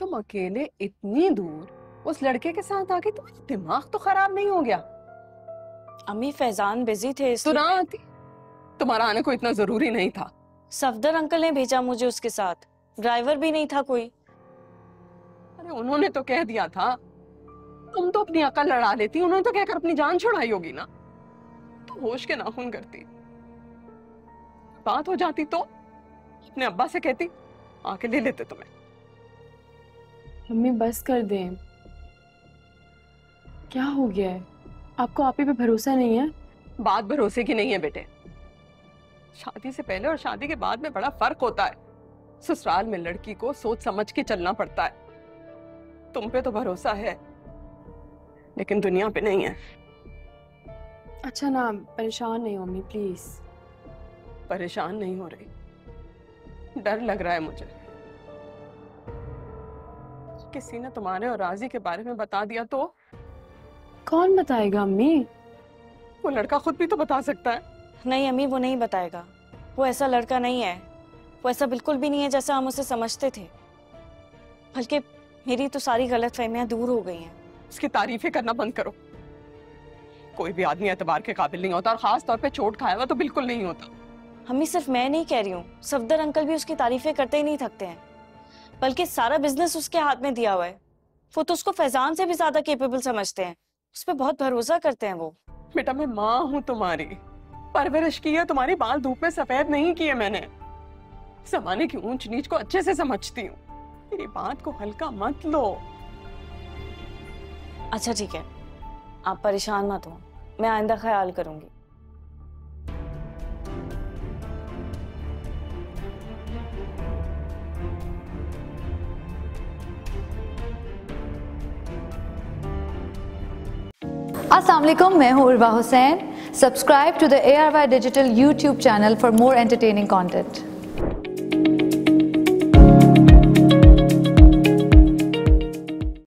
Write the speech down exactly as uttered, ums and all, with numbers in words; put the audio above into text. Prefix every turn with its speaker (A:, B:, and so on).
A: तुम अकेले इतनी दूर उस लड़के के साथ आके तुम्हारा दिमाग तो खराब नहीं हो गया?
B: अम्मी फैजान बिजी थे
A: तो ना आती, तुम्हारा आने को इतना जरूरी नहीं था।
B: सफदर अंकल ने भेजा मुझे उसके साथ, ड्राइवर भी नहीं था कोई।
A: अरे उन्होंने तो कह दिया था, तुम तो अपनी अकल लड़ा लेती, उन्होंने तो कहकर अपनी जान छुड़ाई होगी ना, तो होश के नाखून करती। बात हो जाती तो अपने अब्बा से कहती, आके ले लेते तुम्हें।
C: मम्मी बस कर दें, क्या हो गया है? आपको आप ही पे भरोसा नहीं है?
A: बात भरोसे की नहीं है बेटे। शादी से पहले और शादी के बाद में बड़ा फर्क होता है। ससुराल में लड़की को सोच समझ के चलना पड़ता है। तुम पे तो भरोसा है, लेकिन दुनिया पे नहीं है।
C: अच्छा ना, परेशान नहीं हो मम्मी प्लीज।
A: परेशान नहीं हो रही, डर लग रहा है मुझे। किसी ने तुम्हारे और राजी के बारे में बता दिया तो?
C: कौन बताएगा अम्मी?
A: वो लड़का खुद भी तो बता सकता है।
B: नहीं अम्मी, वो नहीं बताएगा। वो ऐसा लड़का नहीं है, वो ऐसा बिल्कुल भी नहीं है जैसा हम उसे समझते थे। बल्कि मेरी तो सारी गलतफहमियां दूर हो गई हैं।
A: उसकी तारीफें करना बंद करो। कोई भी आदमी एतबार के काबिल नहीं होता, और खास तौर पे चोट खाया हुआ तो बिल्कुल नहीं होता।
B: अम्मी सिर्फ मैं नहीं कह रही हूँ, सफदर अंकल भी उसकी तारीफें करते ही नहीं थकते हैं। बल्कि सारा बिजनेस उसके हाथ में दिया हुआ है। वो तो उसको फैजान से भी ज्यादा केपेबल समझते हैं, उस पर बहुत भरोसा करते हैं वो।
A: बेटा मैं माँ हूँ तुम्हारी, परवरिश की है तुम्हारी, बाल धूप में सफेद नहीं किए मैंने। जमाने की ऊंच नीच को अच्छे से समझती हूँ। मेरी बात को हल्का मत लो।
B: अच्छा ठीक है, आप परेशान मत हो, मैं आइंदा ख्याल करूंगी।
D: अस्सलाम वालेकुम, मैं हूँ Urwa Hussain. Subscribe to the A R Y digital YouTube channel for more entertaining content.